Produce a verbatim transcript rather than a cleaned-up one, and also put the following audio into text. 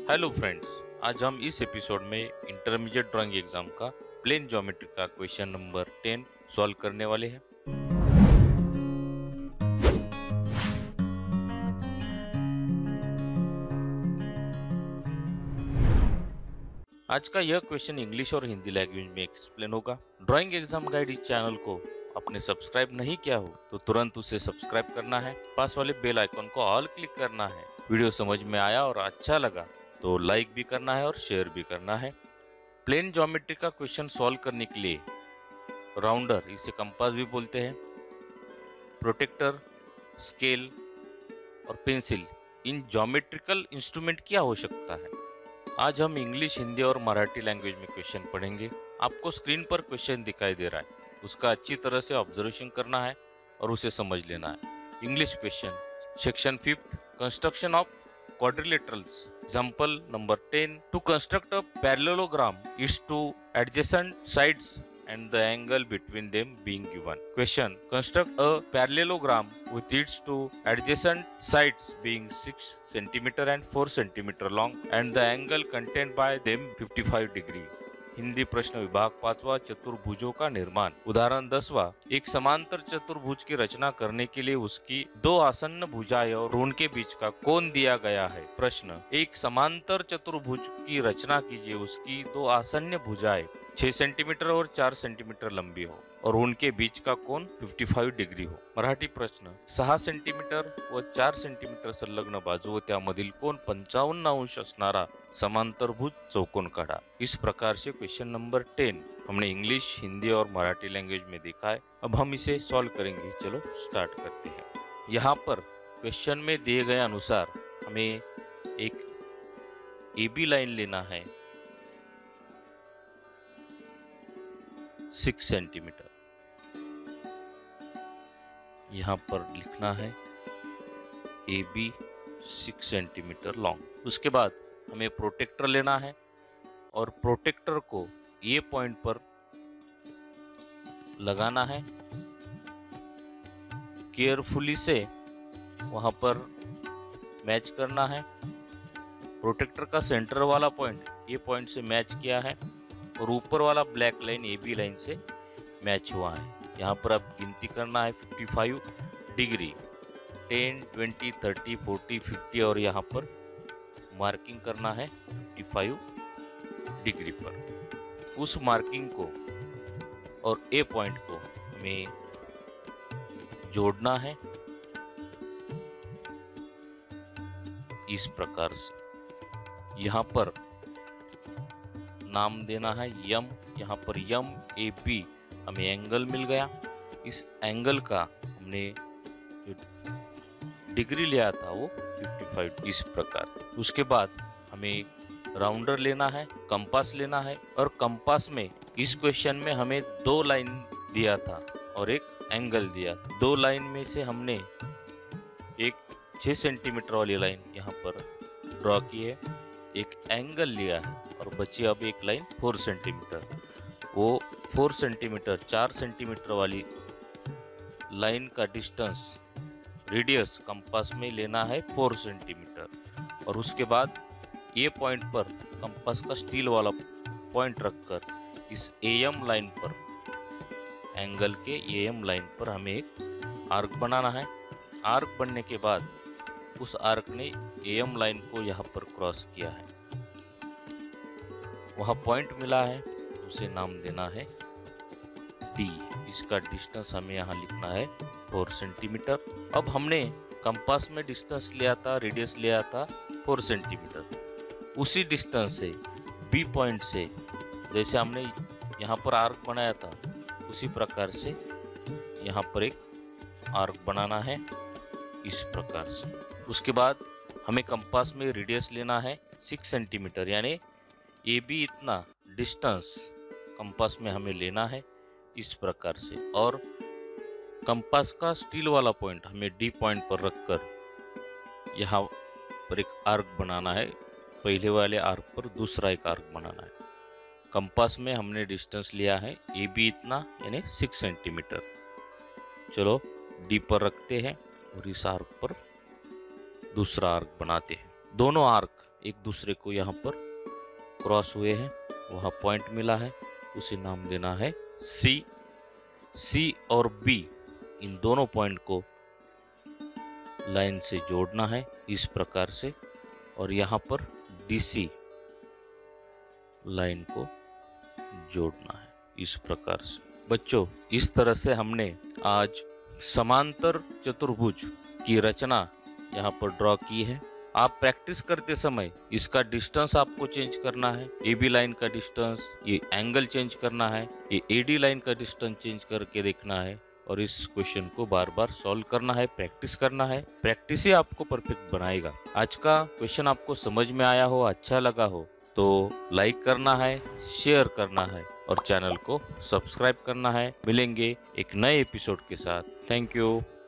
Hello friends, आज हम इस एपिसोड में इंटरमीडिएट ड्राइंग एग्जाम का प्लेन ज्योमेट्री का क्वेश्चन नंबर टेन सॉल्व करने वाले हैं। आज का यह क्वेश्चन इंग्लिश और हिंदी लैंग्वेज में एक्सप्लेन होगा। ड्राइंग एग्जाम गाइड इस चैनल को आपने सब्सक्राइब नहीं किया हो तो तुरंत उसे सब्सक्राइब करना है, पास वाले बेल आइकन को ऑल क्लिक करना है। वीडियो समझ में आया और अच्छा लगा तो लाइक भी करना है और शेयर भी करना है। प्लेन ज्योमेट्री का क्वेश्चन सॉल्व करने के लिए राउंडर, इसे कंपास भी बोलते हैं, प्रोटेक्टर, स्केल और पेंसिल, इन ज्योमेट्रिकल इंस्ट्रूमेंट की आवश्यकता है। आज हम इंग्लिश, हिंदी और मराठी लैंग्वेज में क्वेश्चन पढ़ेंगे। आपको स्क्रीन पर क्वेश्चन दिखाई दे रहा है, उसका अच्छी तरह से ऑब्जर्वेशन करना है और उसे समझ लेना है। English question, section fifth, construction of quadrilaterals. Example number ten. To construct a parallelogram is to adjacent sides and the angle between them being given. Question. Construct a parallelogram with its two adjacent sides being six centimeter and four centimeter long and the angle contained by them fifty-five degree. Hindi प्रश्न विभाग पांचवा, चतुर्भुजों का निर्माण। उदाहरण दसवा, एक समांतर चतुर्भुज की रचना करने के लिए उसकी दो आसन्न भुजाएं और उनके बीच का कोण दिया गया है। प्रश्न, एक समांतर चतुर्भुज की रचना कीजिए, उसकी दो आसन्न भुजाएं छह सेंटीमीटर और चार सेंटीमीटर लंबी हो और उनके बीच का कोण पचपन डिग्री हो। मराठी प्रश्न, सहा सेंटीमीटर व चार सेंटीमीटर संलग्न बाजू व त्यामधील कोण पंचावन्न अंश असणारा समांतरभुज चौकोन काढा। इस प्रकार से क्वेश्चन नंबर टेन हमने इंग्लिश, हिंदी और मराठी लैंग्वेज में देखा है। अब हम इसे सॉल्व करेंगे। चलो स्टार्ट करते हैं। यहाँ पर क्वेश्चन में दिए गए अनुसार हमें एक ए बी लाइन लेना है सिक्स सेंटीमीटर। यहाँ पर लिखना है A B six centimetre long. उसके बाद हमें प्रोटेक्टर लेना है और प्रोटेक्टर को ये पॉइंट पर लगाना है। केयरफुली से वहां पर मैच करना है। प्रोटेक्टर का सेंटर वाला पॉइंट ये पॉइंट से मैच किया है और ऊपर वाला black line A B line से मैच हुआ है। यहाँ पर अब गिनती करना है पचपन degree, ten, twenty, thirty, forty, fifty और यहाँ पर मार्किंग करना है पचपन डिग्री पर। उस मार्किंग को और ए पॉइंट को हमें जोड़ना है इस प्रकार से। यहाँ पर नाम देना है यम। यहाँ पर यम ए बी हमें एंगल मिल गया। इस एंगल का हमने जो डिग्री लिया था वो पचपन, इस प्रकार। उसके बाद हमें राउंडर लेना है, कंपास लेना है और कंपास में इस क्वेश्चन में हमें दो लाइन दिया था और एक एंगल दिया। दो लाइन में से हमने एक छह सेंटीमीटर वाली लाइन यहाँ पर ड्रॉ की है, एक एंगल लिया है और बची अब एक लाइन फोर सेंटीमीटर। वो फोर सेंटीमीटर चार सेंटीमीटर वाली लाइन का डिस्टेंस, रेडियस कंपास में लेना है फोर सेंटीमीटर और उसके बाद ये पॉइंट पर कंपास का स्टील वाला पॉइंट रखकर इस एम लाइन पर, एंगल के एम लाइन पर हमें एक आर्क बनाना है। आर्क बनने के बाद उस आर्क ने एम लाइन को यहाँ पर क्रॉस किया है, वहाँ पॉइंट मिला है, उसे नाम देना है डी। इसका डिस्टेंस हमें यहाँ लिखना है फोर सेंटीमीटर। अब हमने कंपास में डिस्टेंस लिया था, रेडियस लिया था फोर सेंटीमीटर। उसी डिस्टेंस से बी पॉइंट से जैसे हमने यहाँ पर आर्क बनाया था उसी प्रकार से यहाँ पर एक आर्क बनाना है इस प्रकार से। उसके बाद हमें कंपास में रेडियस लेना है सिक्स सेंटीमीटर, यानी ए बी इतना डिस्टेंस कंपास में हमें लेना है इस प्रकार से। और कंपास का स्टील वाला पॉइंट हमें डी पॉइंट पर रखकर यहाँ पर एक आर्क बनाना है। पहले वाले आर्क पर दूसरा एक आर्क बनाना है। कंपास में हमने डिस्टेंस लिया है ए बी इतना, यानी सिक्स सेंटीमीटर। चलो डी पर रखते हैं और इस आर्क पर दूसरा आर्क बनाते हैं। दोनों आर्क एक दूसरे को यहाँ पर क्रॉस हुए हैं, वहाँ पॉइंट मिला है, उसे नाम देना है सी। सी और बी इन दोनों पॉइंट को लाइन से जोड़ना है इस प्रकार से, और यहाँ पर डी सी लाइन को जोड़ना है इस प्रकार से। बच्चों, इस तरह से हमने आज समांतर चतुर्भुज की रचना यहाँ पर ड्रॉ की है। आप प्रैक्टिस करते समय इसका डिस्टेंस आपको चेंज करना है, ए बी लाइन का डिस्टेंस, ये एंगल चेंज करना है, ये ए डी लाइन का डिस्टेंस चेंज करके देखना है, और इस क्वेश्चन को बार बार सॉल्व करना है, प्रैक्टिस करना है। प्रैक्टिस ही आपको परफेक्ट बनाएगा। आज का क्वेश्चन आपको समझ में आया हो, अच्छा लगा हो तो लाइक करना है, शेयर करना है और चैनल को सब्सक्राइब करना है। मिलेंगे एक नए एपिसोड के साथ। Thank you.